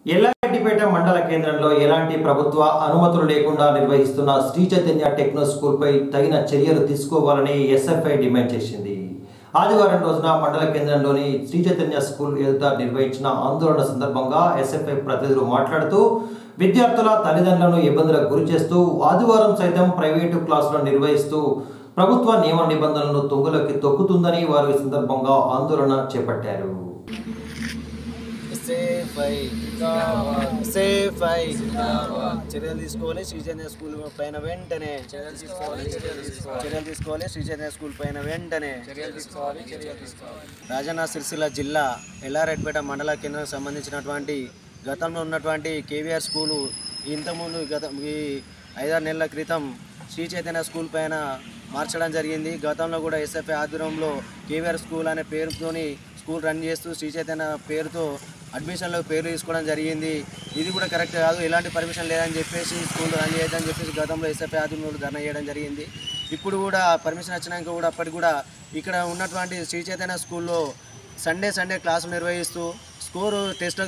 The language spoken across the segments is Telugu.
ఎల్లారెడ్డిపేట మండల కేంద్రంలో ఎలాంటి ప్రభుత్వ అనుమతులు లేకుండా నిర్వహిస్తున్న శ్రీ చైతన్య టెక్నో స్కూల్పై తగిన చర్యలు తీసుకోవాలని ఎస్ఎఫ్ఐ డిమాండ్ చేసింది. ఆదివారం రోజున మండల కేంద్రంలోని శ్రీ చైతన్య స్కూల్ ఎదుట నిర్వహించిన ఆందోళన సందర్భంగా ఎస్ఎఫ్ఐ ప్రతినిధులు మాట్లాడుతూ విద్యార్థుల తల్లిదండ్రులను ఇబ్బందులకు గురిచేస్తూ ఆదివారం సైతం ప్రైవేటు క్లాసులను నిర్వహిస్తూ ప్రభుత్వ నియమ నిబంధనలను తుంగలోకి తొక్కుతుందని వారు ఈ సందర్భంగా ఆందోళన చేపట్టారు. చర్యలు తీసుకోవాలి. శ్రీ చైతన్య స్కూల్ పైన వెంటనే చర్యలు తీసుకోవాలి. శ్రీ చైతన్య స్కూల్ పైన వెంటనే రాజన్న సిరిసిల్ల జిల్లా ఎల్లారెడ్డిపేట మండల కేంద్రానికి సంబంధించినటువంటి గతంలో ఉన్నటువంటి కేవీఆర్ స్కూలు ఇంతకుముందు ఈ 5-6 నెలల క్రితం శ్రీ చైతన్య స్కూల్ పైన మార్చడం జరిగింది. గతంలో కూడా ఎస్ఎఫ్ఐ ఆధ్వర్యంలో కేవీఆర్ స్కూల్ అనే పేరుతోని స్కూల్ రన్ చేస్తూ శ్రీ చైతన్య పేరుతో అడ్మిషన్లో పేర్లు తీసుకోవడం జరిగింది. ఇది కూడా కరెక్ట్ కాదు, ఎలాంటి పర్మిషన్ లేదని చెప్పేసి స్కూల్ రన్ చేయదని చెప్పేసి గతంలో ఎస్ఎఫ్ఐ ఆధ్వర్యంలో ధర్నా చేయడం జరిగింది. ఇప్పుడు కూడా పర్మిషన్ వచ్చినాక కూడా అప్పటికి కూడా ఇక్కడ ఉన్నటువంటి శ్రీ చైతన్య స్కూల్లో సండే క్లాసులు నిర్వహిస్తూ స్కోరు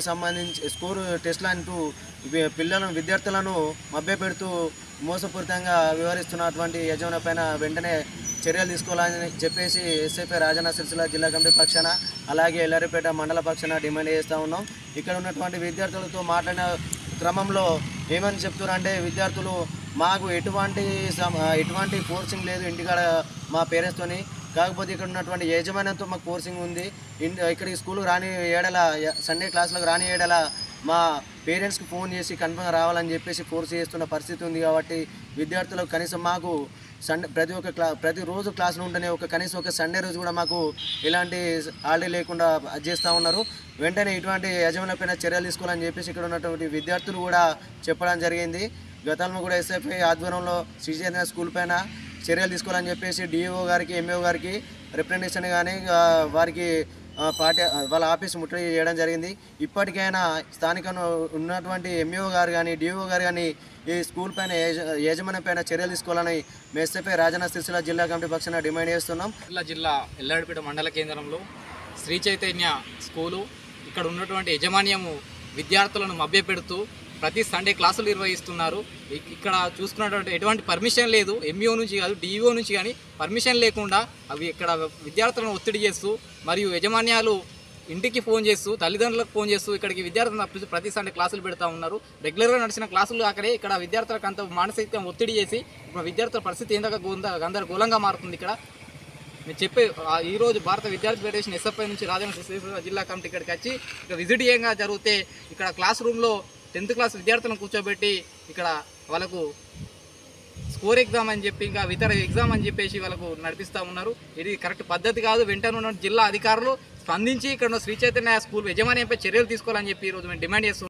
టెస్టులు అంటూ విద్యార్థులను మభ్యపెడుతూ మోసపూరితంగా వ్యవహరిస్తున్నటువంటి యజమాని పైన వెంటనే చర్యలు తీసుకోవాలని చెప్పేసి ఎస్ఎఫ్ఐ రాజన్న సిరిసిల్ల జిల్లా కమిటీ పక్షాన అలాగే ఎల్లారెడ్డిపేట మండల పక్షాన డిమాండ్ చేస్తూ ఉన్నాం. ఇక్కడ ఉన్నటువంటి విద్యార్థులతో మాట్లాడిన క్రమంలో ఏమని చెప్తున్నారంటే విద్యార్థులు మాకు ఎటువంటి ఫోర్సింగ్ లేదు ఇంటికాడ మా పేరెంట్స్తోని, కాకపోతే ఇక్కడ ఉన్నటువంటి యాజమాన్యంతో మాకు ఫోర్సింగ్ ఉంది. ఇక్కడికి స్కూల్కి రాని ఏడల సండే క్లాసులకు రాని ఏడల మా పేరెంట్స్కి ఫోన్ చేసి కన్ఫర్మ్గా రావాలని చెప్పేసి ఫోర్స్ చేస్తున్న పరిస్థితి ఉంది. కాబట్టి విద్యార్థులకు కనీసం మాకు ప్రతిరోజు క్లాసులు ఉంటేనే కనీసం ఒక సండే రోజు కూడా మాకు ఎలాంటి హాలిడే లేకుండా చేస్తూ ఉన్నారు. వెంటనే ఇటువంటి యజమానులపైన చర్యలు తీసుకోవాలని చెప్పేసి ఇక్కడ ఉన్నటువంటి విద్యార్థులు కూడా చెప్పడం జరిగింది. గతంలో కూడా ఎస్ఎఫ్ఐ ఆధ్వర్యంలో శ్రీ చైతన్య స్కూల్ పైన చర్యలు తీసుకోవాలని చెప్పేసి డిఓ గారికి ఎంఈఓ గారికి రిప్రజెంటేషన్ కానీ వారికి వాళ్ళ ఆఫీస్ ముట్టడి చేయడం జరిగింది. ఇప్పటికైనా స్థానికంగా ఉన్నటువంటి ఎంఈఓ గారు కానీ డిఓ గారు కానీ ఈ స్కూల్ పైన యాజమాన్యం పైన చర్యలు తీసుకోవాలని ఎస్ఎఫ్ఐ రాజన్న సిరిసిల్ల జిల్లా కమిటీ పక్షాన డిమాండ్ చేస్తున్నాం. జిల్లా ఎల్లారెడ్డిపేట మండల కేంద్రంలో శ్రీ చైతన్య స్కూలు ఇక్కడ ఉన్నటువంటి యాజమాన్యము విద్యార్థులను మభ్యపెడుతూ ప్రతి సండే క్లాసులు నిర్వహిస్తున్నారు. ఇక్కడ చూసుకున్నటువంటి ఎటువంటి పర్మిషన్ లేదు, ఎంఈఓ నుంచి కాదు డిఈఓ నుంచి కానీ పర్మిషన్ లేకుండా అవి ఇక్కడ విద్యార్థులను ఒత్తిడి చేస్తూ మరియు యాజమాన్యాలు ఇంటికి ఫోన్ చేస్తూ తల్లిదండ్రులకు ఫోన్ చేస్తూ ఇక్కడికి విద్యార్థులను ప్రతి సండే క్లాసులు పెడతా ఉన్నారు. రెగ్యులర్గా నడిచిన క్లాసులు అక్కడే ఇక్కడ విద్యార్థులకు అంత మానసికంగా ఒత్తిడి చేసి ఇప్పుడు విద్యార్థుల పరిస్థితి ఏందో గందరగోళంగా మారుతుంది. ఇక్కడ నేను చెప్పే ఈరోజు భారత విద్యార్థి ఫెడరేషన్ ఎస్ఎఫ్ఐ నుంచి రాజన్న సిరిసిల్ల జిల్లా కమిటీ ఇక్కడికి వచ్చి ఇక్కడ విజిట్ చేయంగా జరిగితే ఇక్కడ క్లాస్ రూమ్లో 10th క్లాస్ విద్యార్థులను కూర్చోబెట్టి ఇక్కడ వాళ్ళకు స్కోర్ ఎగ్జామ్ అని చెప్పి ఇంకా ఇతర ఎగ్జామ్ అని చెప్పేసి వాళ్ళకు నడిపిస్తూ ఉన్నారు. ఇది కరెక్ట్ పద్ధతి కాదు. వెంటనే ఉన్న జిల్లా అధికారులు స్పందించి ఇక్కడ శ్రీ చైతన్య స్కూల్ యజమాన్యంపై చర్యలు తీసుకోవాలని చెప్పి ఈరోజు మేము డిమాండ్ చేస్తున్నాం.